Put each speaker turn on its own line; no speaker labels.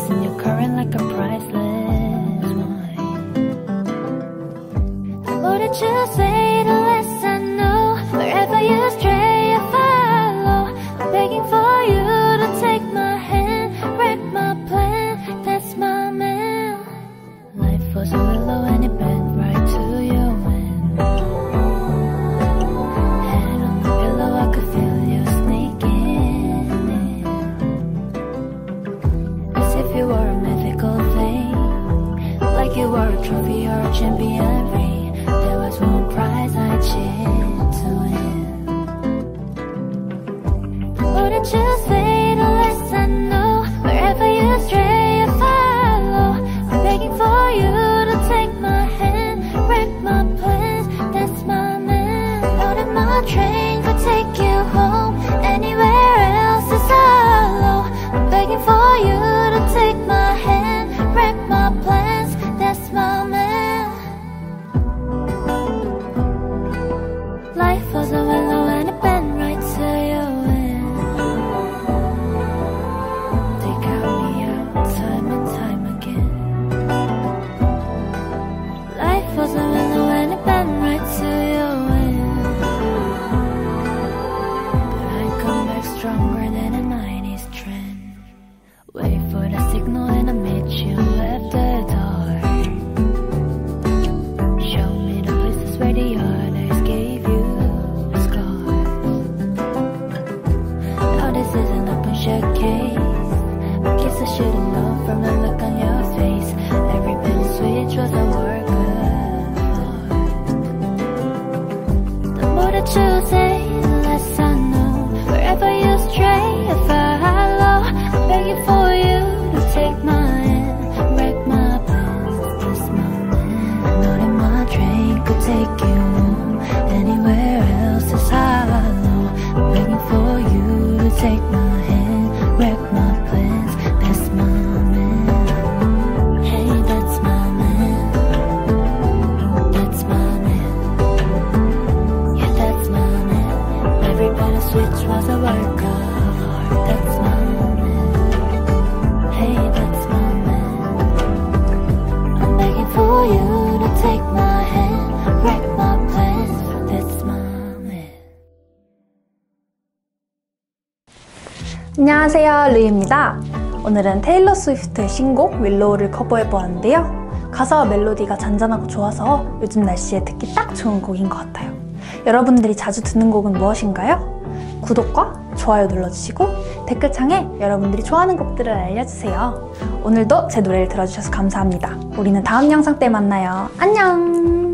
in your current like a priceless wine. The more that you say, the less I know. Wherever you stray, I follow. I'm begging for you to take my hand, wreck my plan. That's my man. Life was a willow and it bent right to your wind. Head on the pillow, I could feel you sneaking in. As if you were a mythical thing, like you were a trophy or a champion ring. There was one prize I cheered to win. The more that you say, the less I know. Wherever you stray, I follow. I'm begging for you to take my hand, wreck my plans. That's my man. Know that my train could take you home. Anywhere else is hollow. I'm begging for you to take my hand, wreck my plans. That's my man. Life was a willow and it bent right to your wind. They count me out time and time again. Life was a willow and it bent right to your wind. But I come back stronger than a 90s trend. Wait for the signal and I met you at the door. Show me the places where the others gave you scars. Now this is an open shut case. I guess I should've known from the look on your face. Every bit of switch was a work of art. The more that you say, the less I know. Wherever you stray, I follow. I'm begging for you to take my hand, wreck my plans. This moment, I know that my train could take you home. Anywhere else is hollow. I'm begging for you to take my hand, wreck my plans. That's my man. Hey, that's my man. That's my man. Yeah, that's my man. Every bit of switch was a work of art. That's my man. Hey, that's my man. I'm begging for you to take my hand, wreck my plans. That's my man.
안녕하세요, 루이입니다. 오늘은 테일러 스위프트의 신곡 윌로우를 커버해보았는데요. 가사와 멜로디가 잔잔하고 좋아서 요즘 날씨에 듣기 딱 좋은 곡인 것 같아요. 여러분들이 자주 듣는 곡은 무엇인가요? 구독과 좋아요 눌러주시고 댓글창에 여러분들이 좋아하는 곡들을 알려주세요. 오늘도 제 노래를 들어주셔서 감사합니다. 우리는 다음 영상 때 만나요. 안녕!